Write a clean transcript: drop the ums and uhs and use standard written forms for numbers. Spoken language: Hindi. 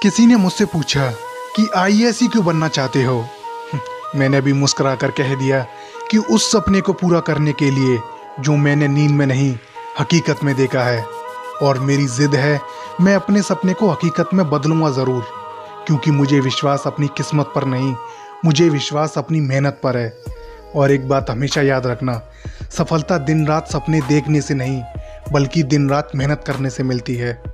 किसी ने मुझसे पूछा कि आईएएस ही क्यों बनना चाहते हो। मैंने भी मुस्कुरा कर कह दिया कि उस सपने को पूरा करने के लिए जो मैंने नींद में नहीं हकीकत में देखा है। और मेरी जिद है, मैं अपने सपने को हकीकत में बदलूंगा ज़रूर, क्योंकि मुझे विश्वास अपनी किस्मत पर नहीं, मुझे विश्वास अपनी मेहनत पर है। और एक बात हमेशा याद रखना, सफलता दिन रात सपने देखने से नहीं बल्कि दिन रात मेहनत करने से मिलती है।